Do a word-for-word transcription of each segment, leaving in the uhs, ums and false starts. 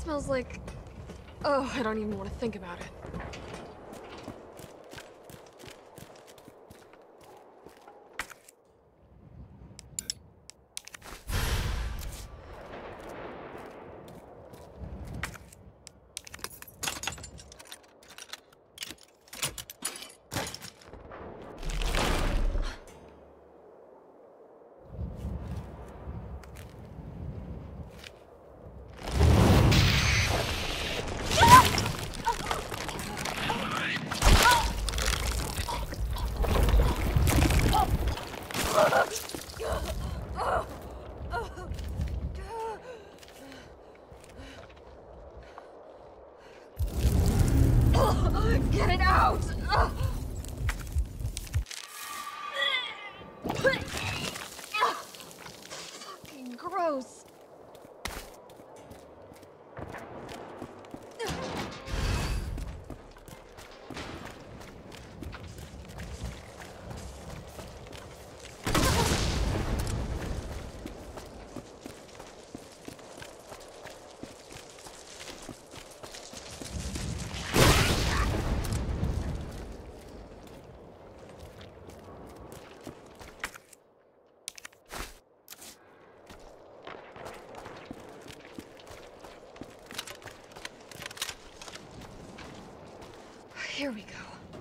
smells like... Oh, I don't even want to think about it. Get it out! Fucking gross. Here we go.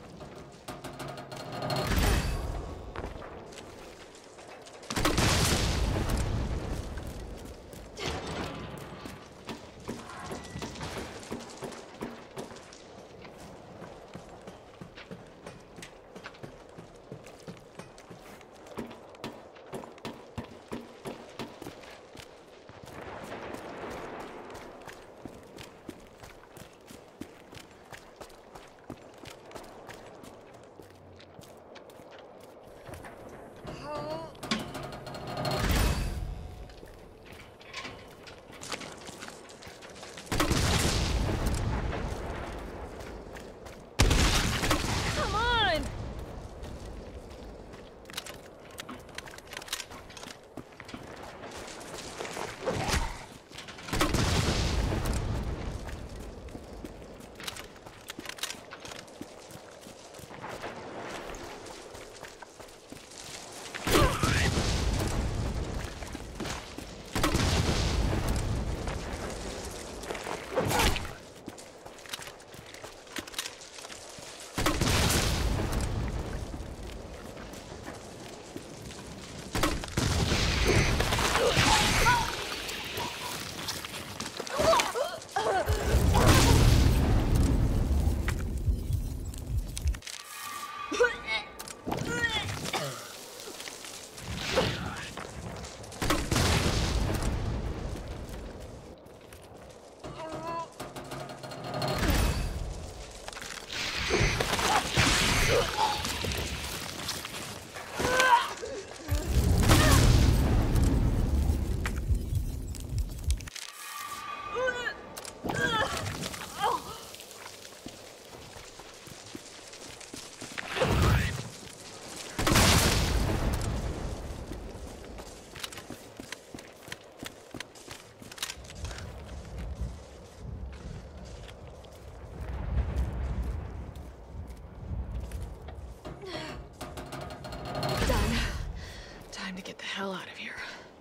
To get the hell out of here.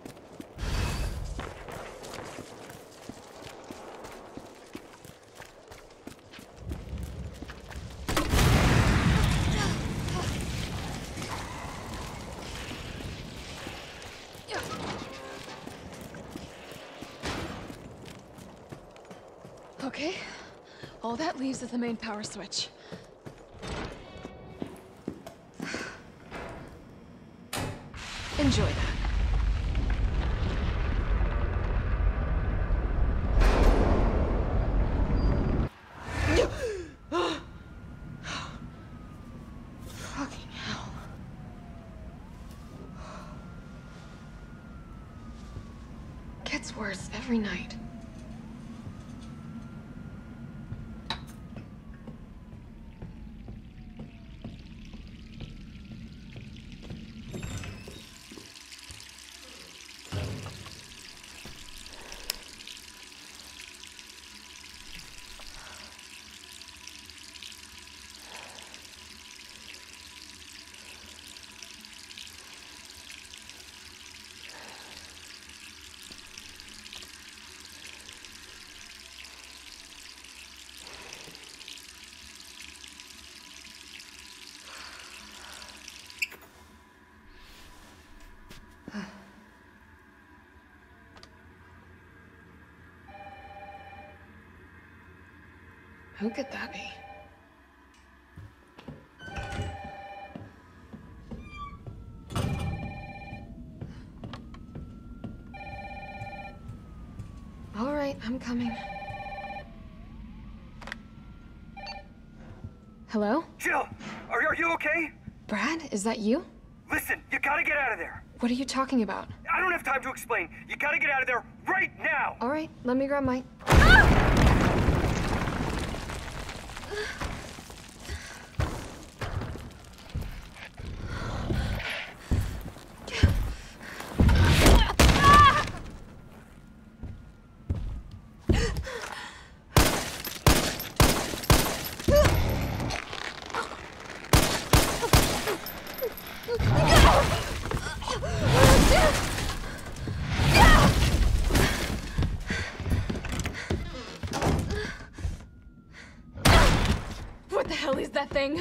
Okay, all that leaves is the main power switch. Enjoy that. Fucking hell. Gets worse every night. Who could that be? All right, I'm coming. Hello? Jill, are, are you okay? Brad, is that you? Listen, you gotta get out of there. What are you talking about? I don't have time to explain. You gotta get out of there right now. All right, let me grab my... What the hell is that thing?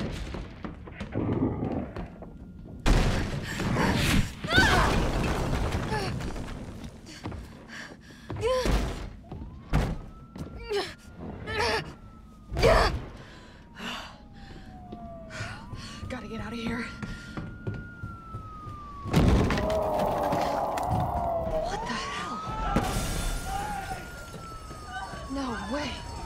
Gotta get out of here. What the hell? No way.